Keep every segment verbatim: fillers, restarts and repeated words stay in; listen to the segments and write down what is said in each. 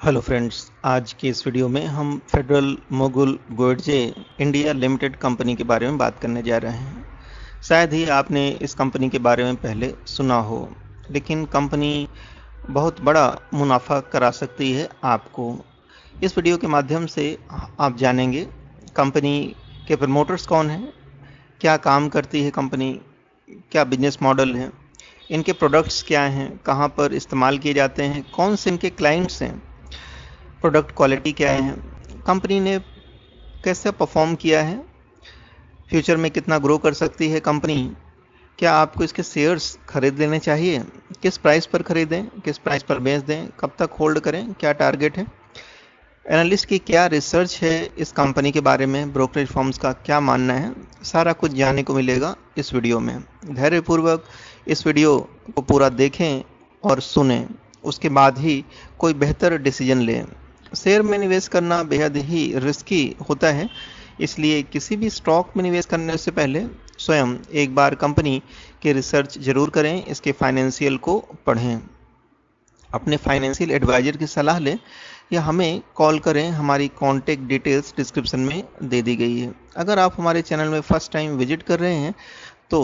Hello friends, आज की इस वीडियो में हम Federal Mogul Goetze India limited company के बारे में बात करने जा रहे हैं। शायद ही आपने इस कंपनी के बारे में पहले सुना हो, लेकिन कंपनी बहुत बड़ा मुनाफा करा सकती है आपको। इस वीडियो के माध्यम से आप जानेंगे कंपनी के प्रमोटर्स कौन हैं, क्या काम करती है कंपनी, क्या बिजनेस मॉडल है, इनके प्रोडक्ट्स क्या हैं, कहाँ पर इस्तेमाल किए जाते हैं, कौन से इनके क्लाइंट्स हैं, प्रोडक्ट क्वालिटी क्या है, कंपनी ने कैसे परफॉर्म किया है, फ्यूचर में कितना ग्रो कर सकती है कंपनी, क्या आपको इसके शेयर्स खरीद लेने चाहिए, किस प्राइस पर खरीदें, किस प्राइस पर बेच दें, कब तक होल्ड करें, क्या टारगेट है, एनालिस्ट की क्या रिसर्च है इस कंपनी के बारे में, ब्रोकरेज फर्म्स का क्या मानना है, सारा कुछ जानने को मिलेगा इस वीडियो में। धैर्यपूर्वक इस वीडियो को पूरा देखें और सुनें, उसके बाद ही कोई बेहतर डिसीजन लें। शेयर में निवेश करना बेहद ही रिस्की होता है, इसलिए किसी भी स्टॉक में निवेश करने से पहले स्वयं एक बार कंपनी की रिसर्च जरूर करें, इसके फाइनेंशियल को पढ़ें, अपने फाइनेंशियल एडवाइजर की सलाह लें या हमें कॉल करें। हमारी कॉन्टैक्ट डिटेल्स डिस्क्रिप्शन में दे दी गई है। अगर आप हमारे चैनल में फर्स्ट टाइम विजिट कर रहे हैं तो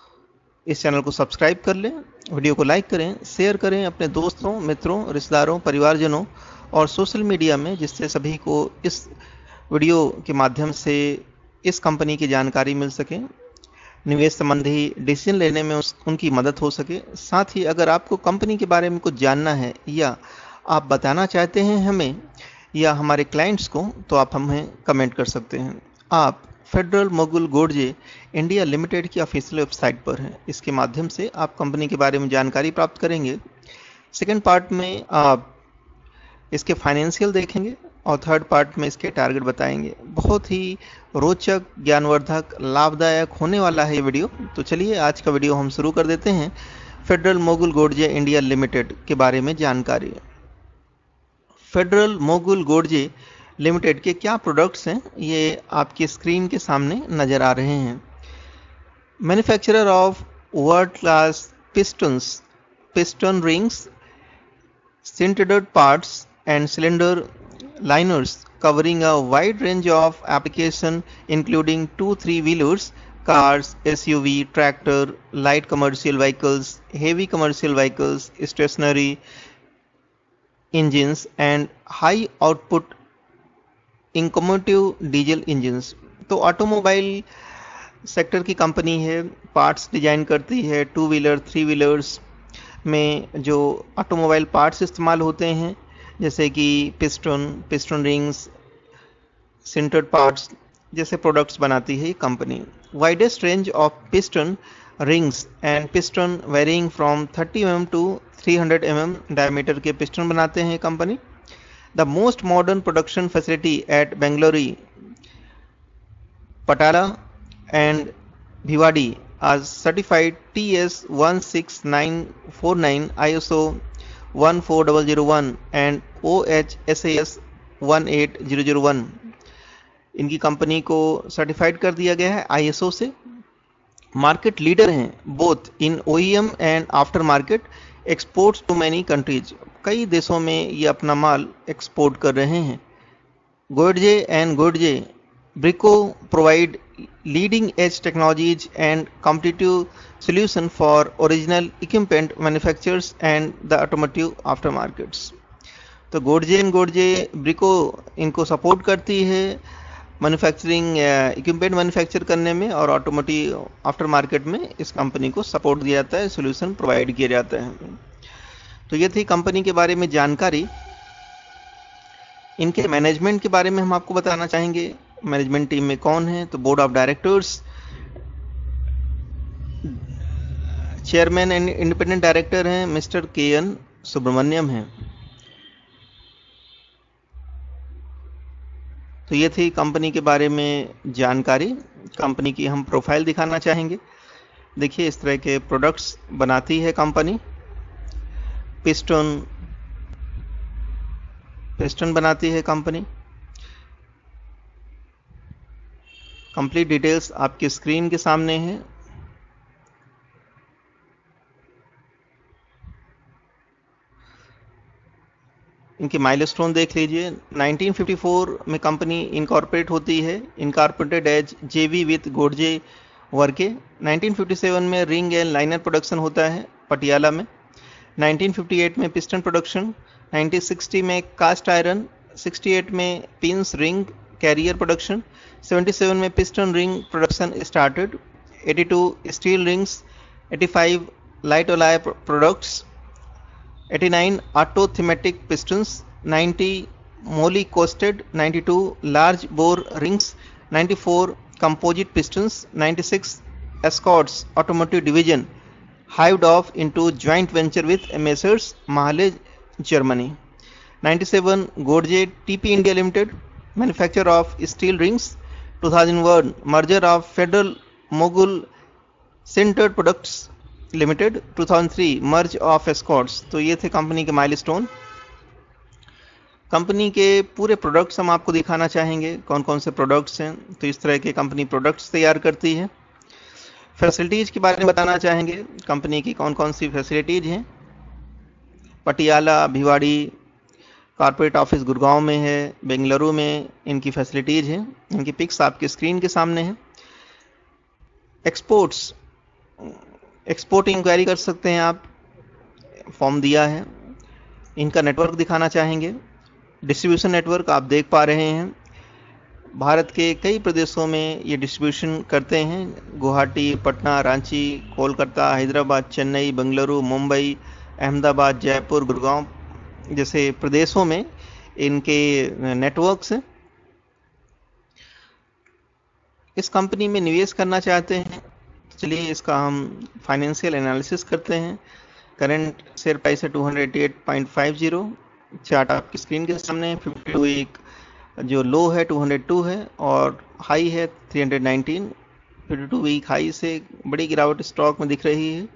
इस चैनल को सब्सक्राइब कर लें, वीडियो को लाइक करें, शेयर करें अपने दोस्तों, मित्रों, रिश्तेदारों, परिवारजनों और सोशल मीडिया में, जिससे सभी को इस वीडियो के माध्यम से इस कंपनी की जानकारी मिल सके, निवेश संबंधी डिसीजन लेने में उस, उनकी मदद हो सके। साथ ही अगर आपको कंपनी के बारे में कुछ जानना है या आप बताना चाहते हैं हमें या हमारे क्लाइंट्स को, तो आप हमें कमेंट कर सकते हैं। आप Federal Mogul Goetze India limited की ऑफिशियल वेबसाइट पर हैं, इसके माध्यम से आप कंपनी के बारे में जानकारी प्राप्त करेंगे। सेकेंड पार्ट में आप इसके फाइनेंशियल देखेंगे और थर्ड पार्ट में इसके टारगेट बताएंगे। बहुत ही रोचक, ज्ञानवर्धक, लाभदायक होने वाला है ये वीडियो। तो चलिए आज का वीडियो हम शुरू कर देते हैं। Federal Mogul Goetze India limited के बारे में जानकारी। फेडरल मोगुल गोडजे लिमिटेड के क्या प्रोडक्ट्स हैं, ये आपकी स्क्रीन के सामने नजर आ रहे हैं। Manufacturer of world class pistons, piston rings, sintered parts and cylinder liners covering a wide range of application including two three-wheelers, cars, S U V, tractor, light commercial vehicles, heavy commercial vehicles, stationary engines and high output incommutative diesel engines। तो automobile sector की company है, parts design करती है। Two wheeler, three wheelers में जो automobile parts इस्तेमाल होते हैं, जैसे कि piston, piston rings, sintered parts जैसे प्रोडक्ट्स बनाती है ये company. Widest range of piston rings and piston varying from thirty m m to three hundred m m diameter के पिस्टन बनाते हैं company. The most modern production facility at Bengaluru, Patiala and Bhiwadi are certified T S one six nine four nine, I S O one four zero zero one and O H S A S one eight zero zero one। इनकी कंपनी को certified कर दिया गया है I S O से। Market leader हैं both in O E M and after market exports to many countries. कई देशों में ये अपना माल एक्सपोर्ट कर रहे हैं। Goetze and Goetze Brico provide leading edge technologies and competitive solution for original equipment manufacturers and the automotive aftermarkets। तो गोडजे and Goetze ब्रिको इनको सपोर्ट करती है मैन्युफैक्चरिंग इक्विपमेंट मैन्युफैक्चर करने में, और ऑटोमोटिव आफ्टर मार्केट में इस कंपनी को सपोर्ट दिया जाता है, सोल्यूशन प्रोवाइड किया जाता है। तो ये थी कंपनी के बारे में जानकारी। इनके मैनेजमेंट के बारे में हम आपको बताना चाहेंगे। मैनेजमेंट टीम में कौन है, तो board of directors, chairman and independent director हैं मिस्टर के एन सुब्रमण्यम हैं। तो ये थी कंपनी के बारे में जानकारी। कंपनी की हम प्रोफाइल दिखाना चाहेंगे। देखिए, इस तरह के प्रोडक्ट्स बनाती है कंपनी। पिस्टन पिस्टन बनाती है कंपनी। कंप्लीट डिटेल्स आपकी स्क्रीन के सामने है। इनके माइलस्टोन देख लीजिए। नाइनटीन फिफ्टी फोर में कंपनी इनकॉर्पोरेट होती है, incorporated as JV with Goetze Werke. Nineteen fifty seven में रिंग एंड लाइनर प्रोडक्शन होता है पटियाला में। नाइनटीन फिफ्टी एट में पिस्टन प्रोडक्शन। नाइनटीन सिक्सटी में कास्ट आयरन। सिक्सटी एट में pins ring carrier production. Seventy seven में piston ring production started. Eighty two steel rings. Eighty five light alloy products. Eighty nine auto thermatic pistons. Ninety moly coated. Ninety two large bore rings. Ninety four composite pistons. Ninety six Escorts automotive division hived off into joint venture with Messrs. Mahle, Germany. Ninety seven Godrej T P India Limited, manufacturer of steel rings. two thousand one merger of Federal Mogul Sintered Products Limited. two thousand three merge of Escorts. तो ये थे company के milestone. Company के पूरे products हम आपको दिखाना चाहेंगे, कौन कौन से प्रोडक्ट्स हैं। तो इस तरह के कंपनी प्रोडक्ट्स तैयार करती है। फैसिलिटीज़ के बारे में बताना चाहेंगे, कंपनी की कौन कौन सी फैसिलिटीज़ हैं। पटियाला, भिवाड़ी, कॉर्पोरेट ऑफिस गुड़गांव में है, बेंगलुरु में इनकी फैसिलिटीज़ हैं। इनकी पिक्स आपके स्क्रीन के सामने हैं। एक्सपोर्ट्स, एक्सपोर्ट इंक्वायरी कर सकते हैं आप, फॉर्म दिया है। इनका नेटवर्क दिखाना चाहेंगे। डिस्ट्रीब्यूशन नेटवर्क आप देख पा रहे हैं, भारत के कई प्रदेशों में ये डिस्ट्रीब्यूशन करते हैं। गुवाहाटी, पटना, रांची, कोलकाता, हैदराबाद, चेन्नई, बेंगलुरु, मुंबई, अहमदाबाद, जयपुर, गुड़गांव जैसे प्रदेशों में इनके नेटवर्क्स हैं। इस कंपनी में निवेश करना चाहते हैं, चलिए इसका हम फाइनेंशियल एनालिसिस करते हैं। करंट शेयर प्राइस है two hundred eighty eight point five zero. Chart आपकी स्क्रीन के सामने है। फिफ्टी टू वीक जो लो है टू हंड्रेड टू है और हाई है three hundred nineteen. Fifty two week high से बड़ी गिरावट स्टॉक में दिख रही है।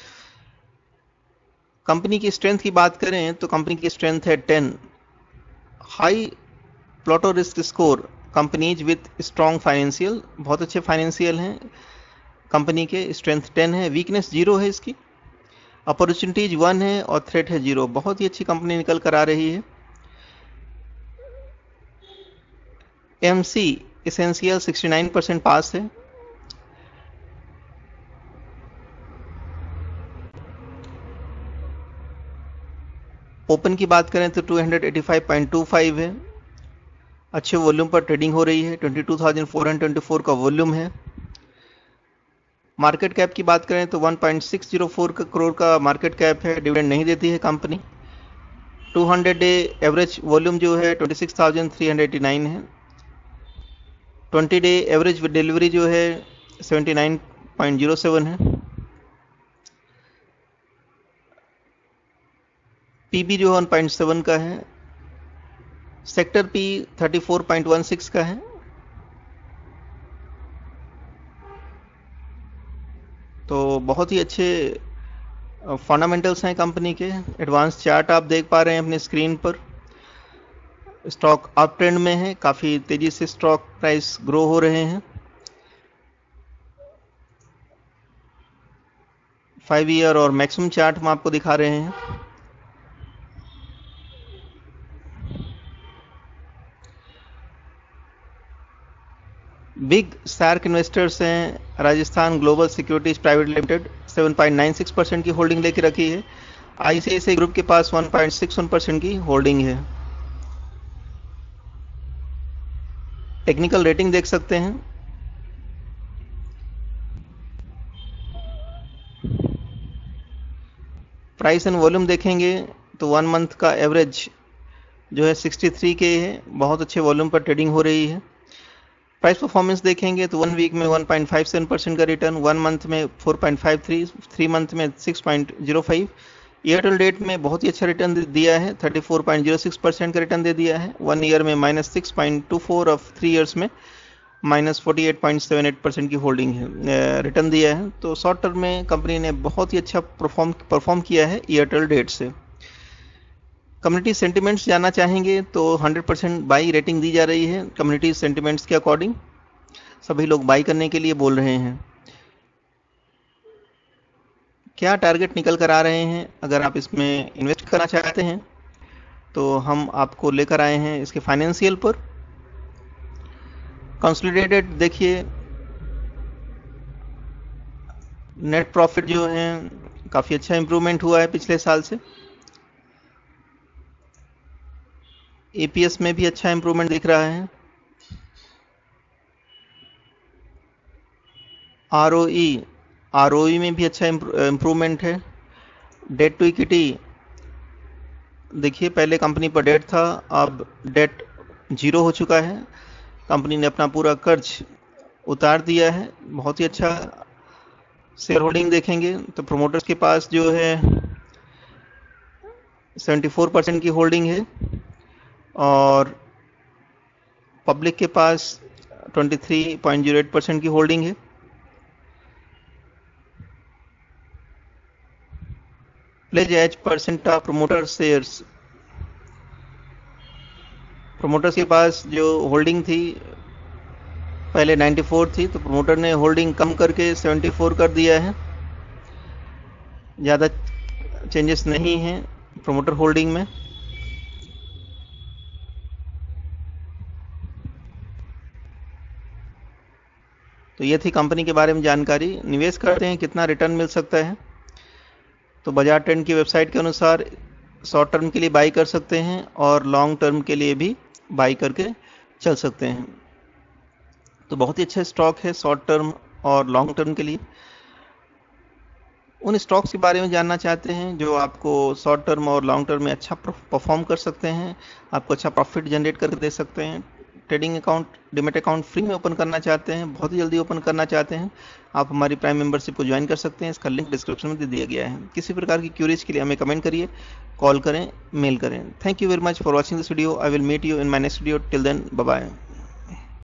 कंपनी की स्ट्रेंथ की बात करें तो कंपनी की स्ट्रेंथ है ten. High plato risk score, companies with strong financial, बहुत अच्छे फाइनेंशियल हैं कंपनी के। स्ट्रेंथ टेन है, वीकनेस जीरो है इसकी। अपॉर्चुनिटीज वन है और थ्रेट है जीरो। बहुत ही अच्छी कंपनी निकल कर आ रही है। M C essential sixty nine percent पास है। ओपन की बात करें तो two eighty five point two five है। अच्छे वॉल्यूम पर ट्रेडिंग हो रही है। Twenty two thousand four hundred twenty four का वॉल्यूम है। मार्केट कैप की बात करें तो one point six zero four crore का मार्केट कैप है। डिविडेंड नहीं देती है company. Two hundred day average volume जो है twenty six thousand three hundred eighty nine है। ट्वेंटी डे एवरेज डिलीवरी जो है seventy nine point zero seven है। पीबी जो है वन पॉइंट सेवन का है। Sector P thirty four point one six का है। तो बहुत ही अच्छे फंडामेंटल्स हैं कंपनी के। एडवांस चार्ट आप देख पा रहे हैं अपने स्क्रीन पर। स्टॉक अप ट्रेंड में है, काफ़ी तेज़ी से स्टॉक प्राइस ग्रो हो रहे हैं। फाइव ईयर और मैक्सिमम चार्ट हम आपको दिखा रहे हैं। बिग शार्क इन्वेस्टर्स हैं Rajasthan global securities private limited, seven point nine six percent की होल्डिंग लेके रखी है। आईसीआईसीआई ग्रुप के पास one point six one percent की होल्डिंग है। टेक्निकल रेटिंग देख सकते हैं। प्राइस एंड वॉल्यूम देखेंगे तो वन मंथ का एवरेज जो है सिक्सटी थ्री के है। बहुत अच्छे वॉल्यूम पर ट्रेडिंग हो रही है। प्राइस परफॉर्मेंस देखेंगे तो वन वीक में one point five seven percent का रिटर्न, वन मंथ में four point five three, three month में six point zero five. Year date में बहुत ही अच्छा रिटर्न दिया है, thirty four point zero six percent का रिटर्न दे दिया है। वन ईयर में minus six point two four और थ्री ईयर्स में minus forty eight point seven eight percent की होल्डिंग है, रिटर्न दिया है। तो शॉर्ट टर्म में कंपनी ने बहुत ही अच्छा परफॉर्म परफॉर्म किया है ईयरटेल डेट से। कम्युनिटी सेंटिमेंट्स जानना चाहेंगे तो हंड्रेड परसेंट बाई रेटिंग दी जा रही है। कम्युनिटी सेंटिमेंट्स के अकॉर्डिंग सभी लोग बाई करने के लिए बोल रहे हैं। क्या टारगेट निकल कर आ रहे हैं? अगर आप इसमें इन्वेस्ट करना चाहते हैं तो हम आपको लेकर आए हैं इसके फाइनेंशियल पर। कंसोलिडेटेड देखिए, नेट प्रॉफिट जो है काफ़ी अच्छा इंप्रूवमेंट हुआ है पिछले साल से। एपीएस में भी अच्छा इंप्रूवमेंट दिख रहा है। आरओई आरओई में भी अच्छा इंप्रूवमेंट है। डेट टू इक्विटी देखिए, पहले कंपनी पर डेट था, अब डेट जीरो हो चुका है। कंपनी ने अपना पूरा कर्ज उतार दिया है। बहुत ही अच्छा शेयर होल्डिंग देखेंगे तो प्रोमोटर्स के पास जो है चौहत्तर परसेंट की होल्डिंग है और पब्लिक के पास तेईस पॉइंट ज़ीरो आठ परसेंट की होल्डिंग है। Pledge as percent of promoter shares, promoters के पास जो होल्डिंग थी पहले चौरानवे थी, तो प्रोमोटर ने होल्डिंग कम करके चौहत्तर कर दिया है। ज़्यादा चेंजेस नहीं हैं प्रोमोटर होल्डिंग में। तो ये थी कंपनी के बारे में जानकारी। निवेश करते हैं कितना रिटर्न मिल सकता है, तो बजाज ट्रेंड की वेबसाइट के अनुसार शॉर्ट टर्म के लिए बाई कर सकते हैं और लॉन्ग टर्म के लिए भी बाई करके चल सकते हैं। तो बहुत ही अच्छा स्टॉक है शॉर्ट टर्म और लॉन्ग टर्म के लिए। उन स्टॉक्स के बारे में जानना चाहते हैं जो आपको शॉर्ट टर्म और लॉन्ग टर्म में अच्छा परफॉर्म कर सकते हैं, आपको अच्छा प्रॉफिट जनरेट करके दे सकते हैं। Trading account, demat account free में ओपन करना चाहते हैं, बहुत ही जल्दी ओपन करना चाहते हैं, आप हमारी प्राइम मेंबरशिप को ज्वाइन कर सकते हैं। इसका लिंक डिस्क्रिप्शन में दे दिया गया है। किसी प्रकार की क्यूरीज के लिए हमें कमेंट करिए, कॉल करें, मेल करें। Thank you very much for watching this video. I will meet you in my next video. Till then, bye bye.